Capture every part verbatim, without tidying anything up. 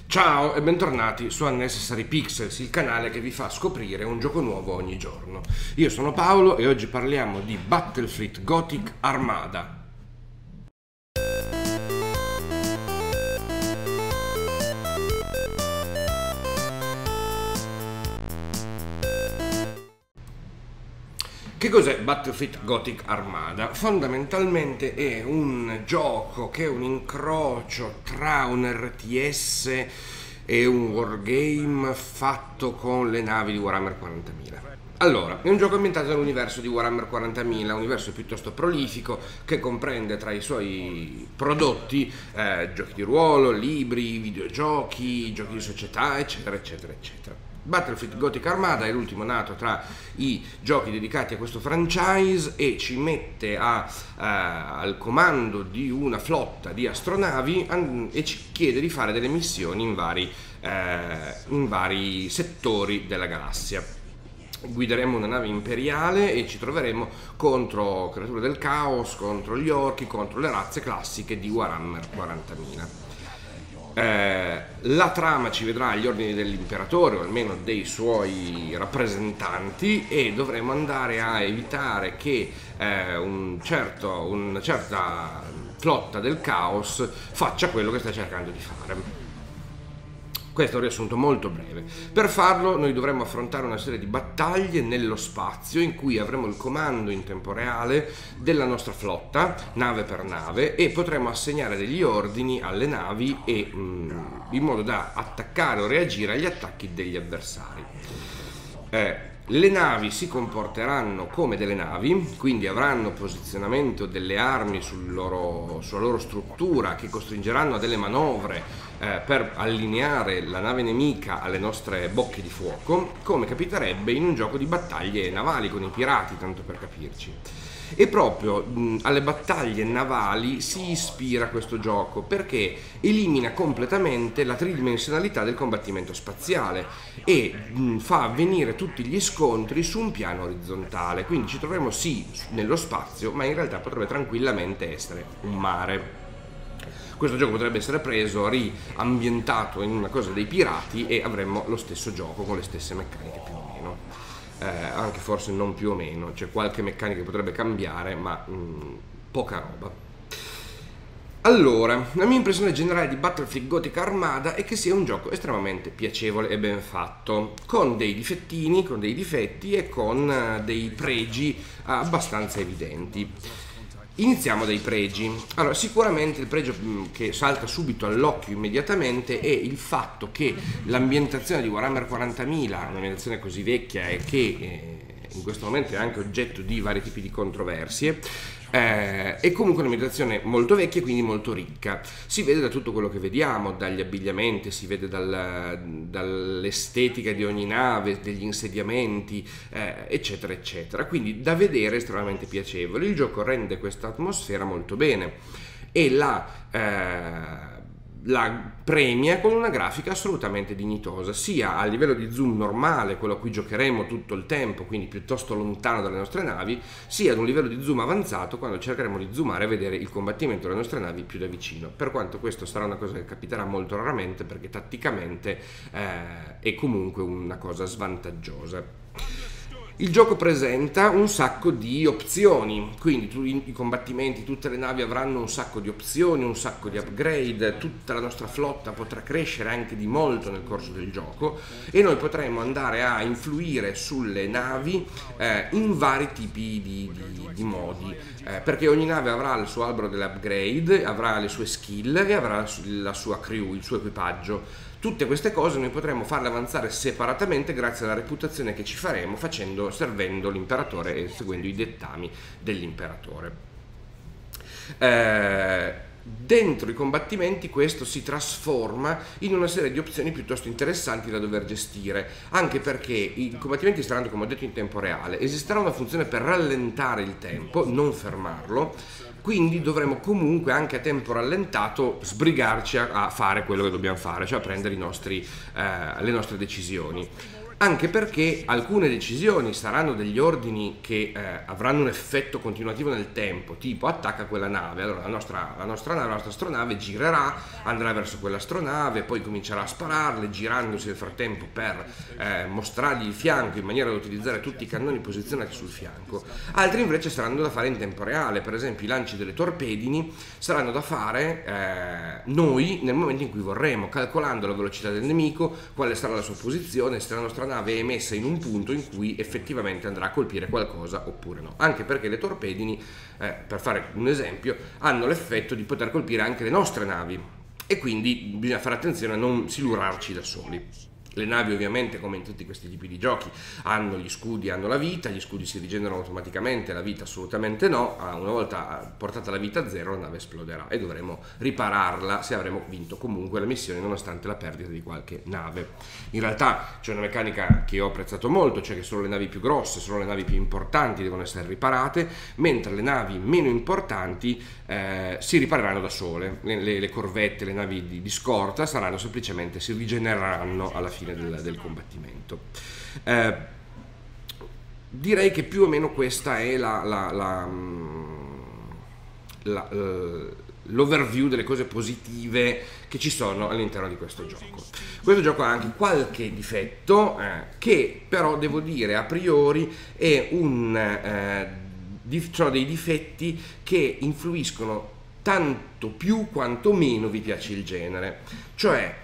Ciao e bentornati su Unnecessary Pixels, il canale che vi fa scoprire un gioco nuovo ogni giorno. Io sono Paolo e oggi parliamo di Battlefleet Gothic Armada. Che cos'è Battlefleet Gothic Armada? Fondamentalmente è un gioco che è un incrocio tra un R T S e un wargame fatto con le navi di Warhammer quarantamila. Allora, è un gioco ambientato nell'universo di Warhammer quarantamila, un universo piuttosto prolifico che comprende tra i suoi prodotti eh, giochi di ruolo, libri, videogiochi, giochi di società, eccetera, eccetera, eccetera. Battlefleet Gothic Armada è l'ultimo nato tra i giochi dedicati a questo franchise e ci mette a, a, al comando di una flotta di astronavi e ci chiede di fare delle missioni in vari, eh, in vari settori della galassia. Guideremo una nave imperiale e ci troveremo contro creature del caos, contro gli orchi, contro le razze classiche di Warhammer quarantamila. Eh, la trama ci vedrà agli ordini dell'imperatore o almeno dei suoi rappresentanti e dovremo andare a evitare che eh, un certo, una certa flotta del caos faccia quello che sta cercando di fare. Questo è un riassunto molto breve. Per farlo noi dovremo affrontare una serie di battaglie nello spazio in cui avremo il comando in tempo reale della nostra flotta, nave per nave, e potremo assegnare degli ordini alle navi e, mh, in modo da attaccare o reagire agli attacchi degli avversari. Eh, Le navi si comporteranno come delle navi, quindi avranno posizionamento delle armi sul loro, sulla loro struttura che costringeranno a delle manovre eh, per allineare la nave nemica alle nostre bocche di fuoco, come capiterebbe in un gioco di battaglie navali con i pirati, tanto per capirci. E proprio mh, alle battaglie navali si ispira questo gioco perché elimina completamente la tridimensionalità del combattimento spaziale e mh, fa avvenire tutti gli scontri su un piano orizzontale, quindi ci troveremo sì nello spazio, ma in realtà potrebbe tranquillamente essere un mare. Questo gioco potrebbe essere preso, riambientato in una cosa dei pirati e avremmo lo stesso gioco con le stesse meccaniche più o meno. Eh, anche forse non più o meno, c'è qualche meccanica che potrebbe cambiare, ma mh, poca roba. Allora, la mia impressione generale di Battlefleet Gothic Armada è che sia un gioco estremamente piacevole e ben fatto, con dei difettini, con dei difetti e con uh, dei pregi uh, abbastanza evidenti. Iniziamo dai pregi. Allora, sicuramente il pregio che salta subito all'occhio immediatamente è il fatto che l'ambientazione di Warhammer quarantamila, un'ambientazione così vecchia e che eh, in questo momento è anche oggetto di vari tipi di controversie, eh, è comunque un'ambientazione molto vecchia e quindi molto ricca. Si vede da tutto quello che vediamo, dagli abbigliamenti, si vede dal, dall'estetica di ogni nave, degli insediamenti, eh, eccetera eccetera, quindi da vedere estremamente piacevole. Il gioco rende questa atmosfera molto bene e la eh, la premia con una grafica assolutamente dignitosa, sia a livello di zoom normale, quello a cui giocheremo tutto il tempo, quindi piuttosto lontano dalle nostre navi, sia ad un livello di zoom avanzato quando cercheremo di zoomare e vedere il combattimento delle nostre navi più da vicino, per quanto questo sarà una cosa che capiterà molto raramente perché tatticamente eh, è comunque una cosa svantaggiosa. Il gioco presenta un sacco di opzioni, quindi tu, i, i combattimenti, tutte le navi avranno un sacco di opzioni, un sacco di upgrade, tutta la nostra flotta potrà crescere anche di molto nel corso del gioco e noi potremo andare a influire sulle navi eh, in vari tipi di, di, di modi, eh, perché ogni nave avrà il suo albero delle upgrade, avrà le sue skill e avrà la sua crew, il suo equipaggio. Tutte queste cose noi potremo farle avanzare separatamente grazie alla reputazione che ci faremo facendo, servendo l'imperatore e seguendo i dettami dell'imperatore. Eh, dentro i combattimenti questo si trasforma in una serie di opzioni piuttosto interessanti da dover gestire, anche perché i combattimenti saranno, come ho detto, in tempo reale. Esisterà una funzione per rallentare il tempo, non fermarlo, quindi dovremo comunque anche a tempo rallentato sbrigarci a, a fare quello che dobbiamo fare, cioè a prendere i nostri, eh, le nostre decisioni. anche perché alcune decisioni saranno degli ordini che eh, avranno un effetto continuativo nel tempo, tipo attacca quella nave, allora la nostra, la nostra nave, la nostra astronave girerà, andrà verso quell'astronave, poi comincerà a spararle, girandosi nel frattempo per eh, mostrargli il fianco in maniera da utilizzare tutti i cannoni posizionati sul fianco. Altri invece saranno da fare in tempo reale, per esempio i lanci delle torpedini saranno da fare eh, noi nel momento in cui vorremmo, calcolando la velocità del nemico, quale sarà la sua posizione, se la nostra nave è messa in un punto in cui effettivamente andrà a colpire qualcosa oppure no, anche perché le torpedini, eh, per fare un esempio, hanno l'effetto di poter colpire anche le nostre navi e quindi bisogna fare attenzione a non silurarci da soli. Le navi ovviamente, come in tutti questi tipi di giochi, hanno gli scudi, hanno la vita, gli scudi si rigenerano automaticamente, la vita assolutamente no. Una volta portata la vita a zero la nave esploderà e dovremo ripararla se avremo vinto comunque la missione nonostante la perdita di qualche nave. In realtà c'è una meccanica che ho apprezzato molto, cioè che solo le navi più grosse, solo le navi più importanti devono essere riparate, mentre le navi meno importanti eh, si ripareranno da sole. Le, le, le corvette, le navi di, di scorta saranno semplicemente, si rigenereranno alla fine Del, del combattimento. Eh, direi che più o meno questa è la, la, la, la, l'overview delle cose positive che ci sono all'interno di questo gioco. Questo gioco ha anche qualche difetto eh, che però devo dire a priori è un, eh, di, sono dei difetti che influiscono tanto più quanto meno vi piace il genere, cioè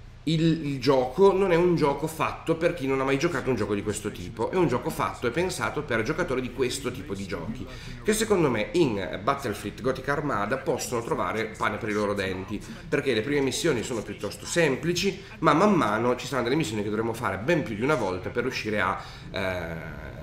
Il, il gioco non è un gioco fatto per chi non ha mai giocato un gioco di questo tipo, è un gioco fatto e pensato per giocatori di questo tipo di giochi, che secondo me in Battlefleet Gothic Armada possono trovare pane per i loro denti, perché le prime missioni sono piuttosto semplici, ma man mano ci saranno delle missioni che dovremo fare ben più di una volta per riuscire a, eh,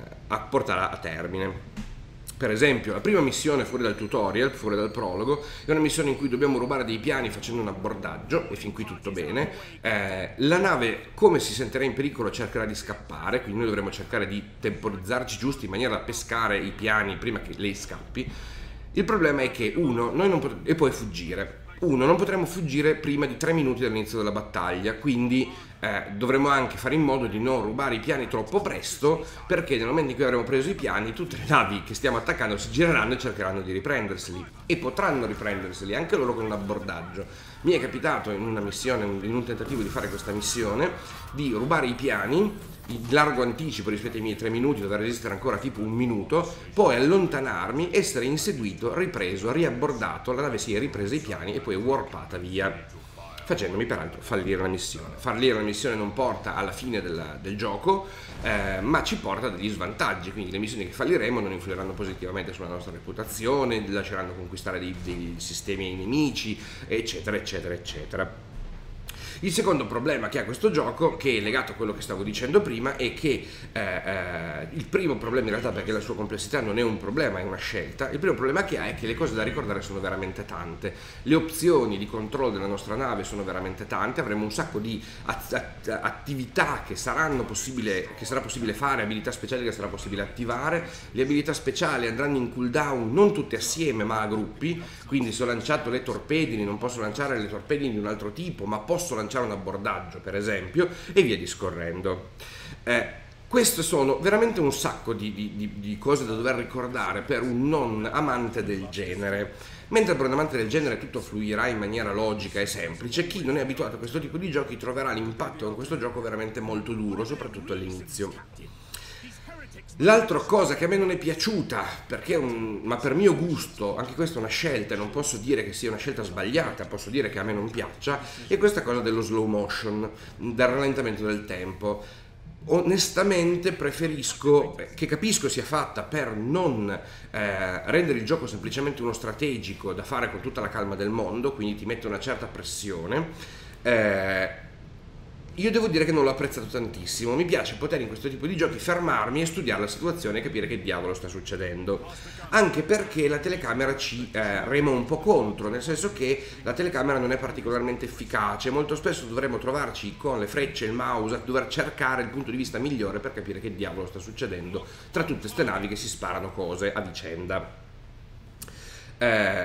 a portare a termine. Per esempio, la prima missione fuori dal tutorial, fuori dal prologo, è una missione in cui dobbiamo rubare dei piani facendo un abbordaggio, e fin qui tutto bene. Eh, la nave, come si sentirà in pericolo, cercherà di scappare, quindi noi dovremo cercare di temporizzarci giusto in maniera da pescare i piani prima che lei scappi. Il problema è che, uno, noi non potremo... e poi fuggire. Uno, non potremo fuggire prima di tre minuti dall'inizio della battaglia, quindi eh, dovremo anche fare in modo di non rubare i piani troppo presto, perché nel momento in cui avremo preso i piani tutte le navi che stiamo attaccando si gireranno e cercheranno di riprenderseli, e potranno riprenderseli anche loro con un abbordaggio. Mi è capitato in una missione, in un tentativo di fare questa missione, di rubare i piani in largo anticipo rispetto ai miei tre minuti, dover resistere ancora tipo un minuto, poi allontanarmi, essere inseguito, ripreso, riabbordato, la nave si è ripresa i piani e poi warpata via, facendomi peraltro fallire la missione. Fallire la missione non porta alla fine del, del gioco, eh, ma ci porta a degli svantaggi, quindi le missioni che falliremo non influiranno positivamente sulla nostra reputazione, lasceranno conquistare dei, dei sistemi ai nemici, eccetera, eccetera, eccetera. Il secondo problema che ha questo gioco, che è legato a quello che stavo dicendo prima, è che eh, eh, il primo problema, in realtà, perché la sua complessità non è un problema, è una scelta, il primo problema che ha è che le cose da ricordare sono veramente tante, le opzioni di controllo della nostra nave sono veramente tante, avremo un sacco di att attività che saranno possibile, che sarà possibile fare, abilità speciali che sarà possibile attivare. Le abilità speciali andranno in cooldown non tutte assieme ma a gruppi, quindi se ho lanciato le torpedini non posso lanciare le torpedini di un altro tipo, ma posso lanciare un abbordaggio per esempio, e via discorrendo. Eh, queste sono veramente un sacco di, di, di cose da dover ricordare per un non amante del genere, mentre per un amante del genere tutto fluirà in maniera logica e semplice. Chi non è abituato a questo tipo di giochi troverà l'impatto con questo gioco veramente molto duro, soprattutto all'inizio. L'altra cosa che a me non è piaciuta, perché è un, ma per mio gusto, anche questa è una scelta, e non posso dire che sia una scelta sbagliata, posso dire che a me non piaccia, è questa cosa dello slow motion, del rallentamento del tempo. Onestamente preferisco, che capisco sia fatta per non eh, rendere il gioco semplicemente uno strategico da fare con tutta la calma del mondo, quindi ti mette una certa pressione, eh, io devo dire che non l'ho apprezzato tantissimo. Mi piace poter in questo tipo di giochi fermarmi e studiare la situazione e capire che diavolo sta succedendo, anche perché la telecamera ci eh, rema un po' contro, nel senso che la telecamera non è particolarmente efficace. Molto spesso dovremo trovarci con le frecce e il mouse a dover cercare il punto di vista migliore per capire che diavolo sta succedendo tra tutte queste navi che si sparano cose a vicenda. Eh,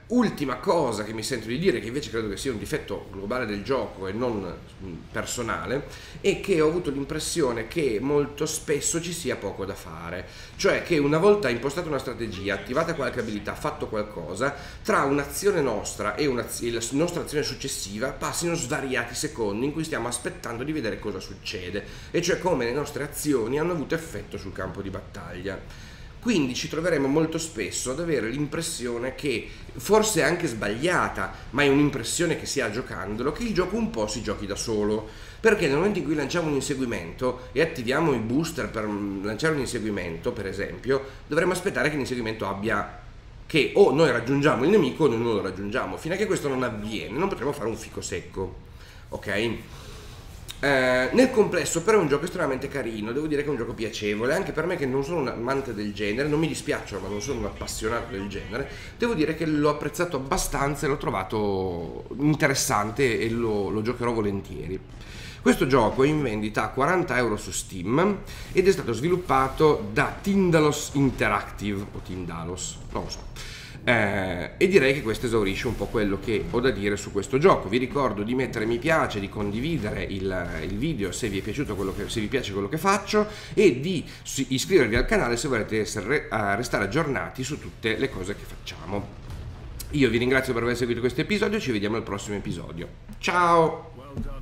ultima cosa che mi sento di dire, che invece credo che sia un difetto globale del gioco e non personale, è che ho avuto l'impressione che molto spesso ci sia poco da fare, cioè che una volta impostata una strategia, attivata qualche abilità, fatto qualcosa, tra un'azione nostra e una, la nostra azione successiva passino svariati secondi in cui stiamo aspettando di vedere cosa succede, e cioè come le nostre azioni hanno avuto effetto sul campo di battaglia. Quindi ci troveremo molto spesso ad avere l'impressione che, forse anche sbagliata, ma è un'impressione che si ha giocandolo, che il gioco un po' si giochi da solo. Perché nel momento in cui lanciamo un inseguimento e attiviamo i booster per lanciare un inseguimento, per esempio, dovremmo aspettare che l'inseguimento abbia, che o noi raggiungiamo il nemico o noi non lo raggiungiamo. Fino a che questo non avviene non potremo fare un fico secco, ok? Eh, nel complesso però è un gioco estremamente carino, devo dire che è un gioco piacevole, anche per me che non sono un amante del genere, non mi dispiacciono ma non sono un appassionato del genere, devo dire che l'ho apprezzato abbastanza e l'ho trovato interessante e lo, lo giocherò volentieri. Questo gioco è in vendita a quaranta euro su Steam ed è stato sviluppato da Tindalos Interactive, o Tindalos, non lo so. Eh, e direi che questo esaurisce un po' quello che ho da dire su questo gioco. Vi ricordo di mettere mi piace, di condividere il, il video se vi è piaciuto quello che, se vi piace quello che faccio, e di iscrivervi al canale se volete essere, uh, restare aggiornati su tutte le cose che facciamo. Io vi ringrazio per aver seguito questo episodio e ci vediamo al prossimo episodio. Ciao!